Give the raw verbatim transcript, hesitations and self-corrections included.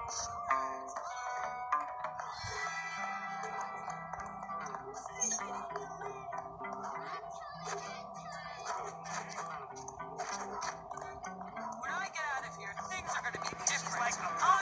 When I get out of here, things are gonna be different. Like a